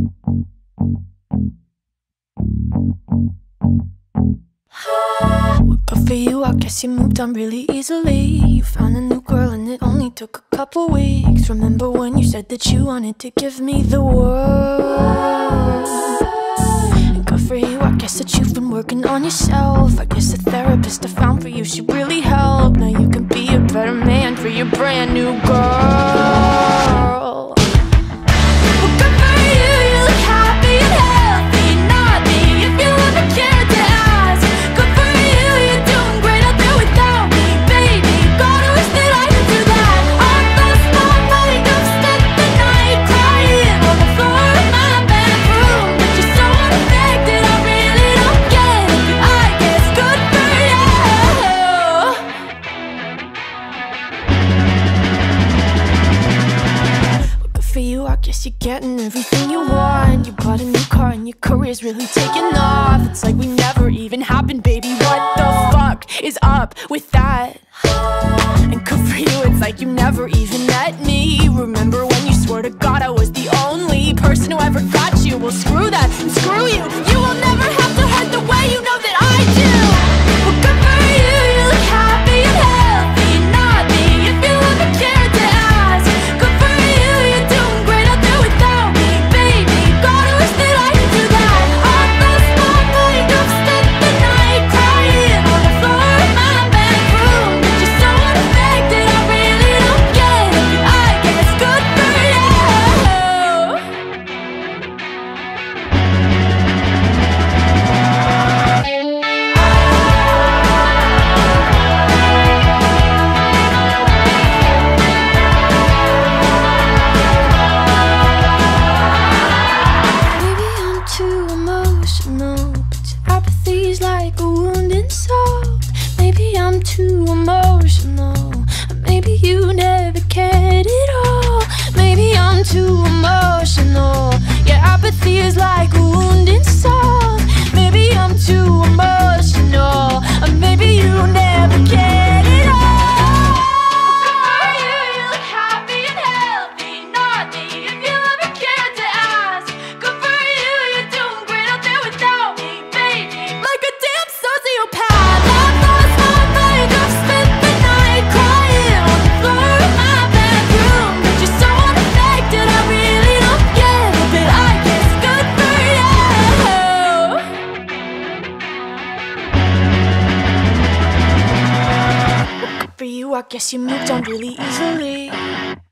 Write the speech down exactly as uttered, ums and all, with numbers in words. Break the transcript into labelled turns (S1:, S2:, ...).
S1: But for you, I guess you moved on really easily. You found a new girl and it only took a couple weeks. Remember when you said that you wanted to give me the world? And good for you, I guess that you've been working on yourself. I guess the therapist I found for you, she really helped. Now you can be a better man for your brand new girl. Well, good for you, you look happy and healthy. Not me, if you ever cared to ask. Good for you, you're doing great out there without me, baby. God, I wish that I could do that. I lost my mind, I've spent the night crying on the floor of my bedroom. But you're so unaffected, I really don't get it. I guess good for you. Well, good for you, I guess you're getting everything you want. You bought a new car and your career's really taking off. It's like we never even happened, baby. What the fuck is up with that? And good for you, it's like you never even met me. Remember when you swore to God I was the only person who ever got you? Well, screw that and screw you. You will never have to hurt the way you know that I do. Well, good for you, you look happy and healthy. Not me, if you ever cared to ask. Good for you, you're doing great out there without me, baby. God, I wish that I could do that. I lost my mind, I've spent the night crying on the floor of my bedroom. But you're so unaffected, I really don't get it. I guess good for you. Maybe I'm too emotional, but your apathy's like a wounded soul. Maybe I'm too emotional, or maybe you never cared at all. Maybe I'm too emotional, your apathy is like a wounded soul. Maybe I'm too emotional, or maybe you never cared at all. Good for you, you look happy and healthy. Not me, if you ever cared to ask. Good for you, you're doing great out there without me, baby. Like a damn sociopath, I've lost my mind. I've spent the night crying on the floor of my bedroom. But you're so unaffected, I really don't get it. But I guess good for you. Well, good for you, I guess you moved on really easily.